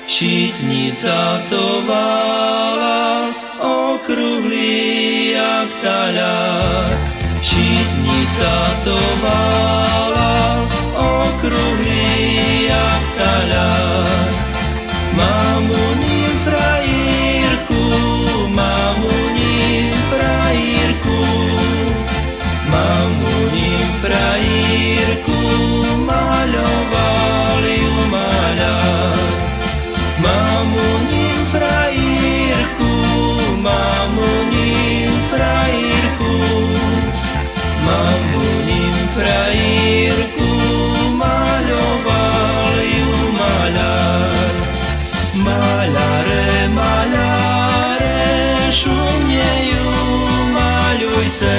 Šitnica tovala, okrúhly jak taľár. Šitnica tovala, okrúhly jak taľár. Mamuním frajírku, mamuním frajírku, mamuním frajírku, maľoval ju maľár. Mamuním frajírku, mamuním frajírku, mamuním frajírku, maľoval ju maľár. Maľare, maľare, šumnejú maľujce.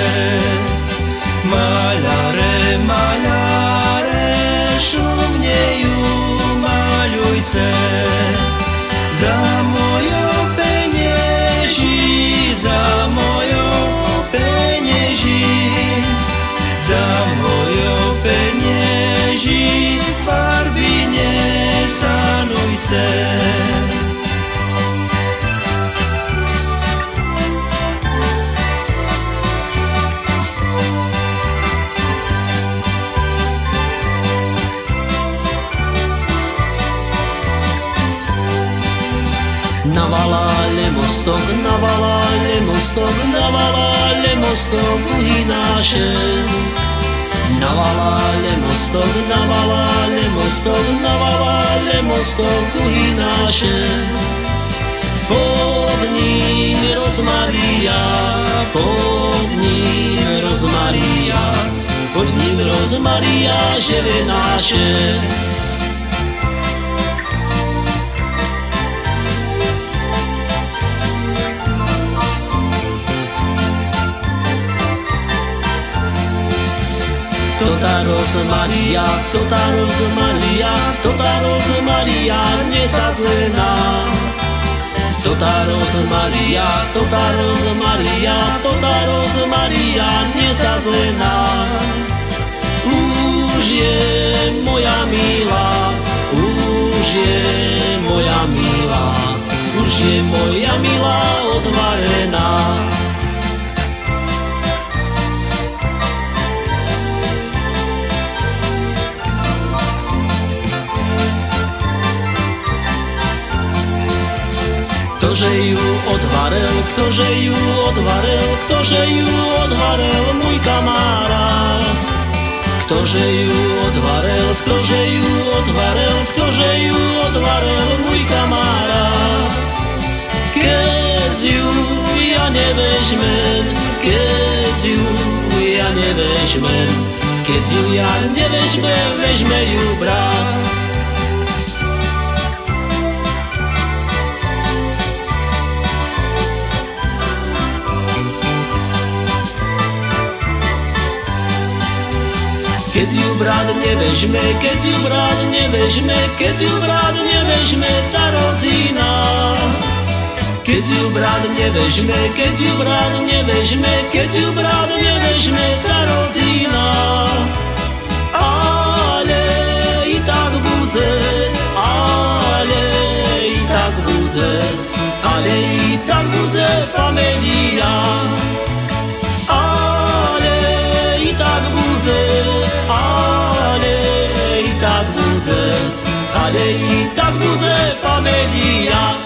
Maľare, maľare, šumnejú maľujce. Za mojou penieží, za mojou penieží, za mojou penieží, farby nesanujce. Navalale mostok, navalale mostok, navalale mostok uhynáše. Navalale mostok, navalale mostok, navalale mostok uhynáše. Pod ním rozmaria, pod ním rozmaria, pod ním rozmaria želenáše. Tota rozmaria, tota rozmaria, tota rozmaria nesadzená. Tota rozmaria, tota rozmaria, tota rozmaria nesadzená. Už je moja milá, už je moja milá, už je moja milá odvarená. Ktože ju odvarel, ktože ju odvarel, ktože ju odvarel môj kamarát. Ktože ju odvarel, ktože ju odvarel, ktože ju odvarel môj kamarát. Keď ju ja nevežmem, keď ju ja nevežmem, keď ju ja nevežmem, vežme ju brat. Keď ju brat nevežme, keď ju brat nevežme, keď ju brat nevežme tá rodzina. Keď ju brat nevežme, keď ju brat nevežme, keď ju brat nevežme tá rodzina. Ale i tak bude, ale i tak bude, ale i tak bude familia. Ale i tak bude, ale i tak bude, ale i tak bude familia.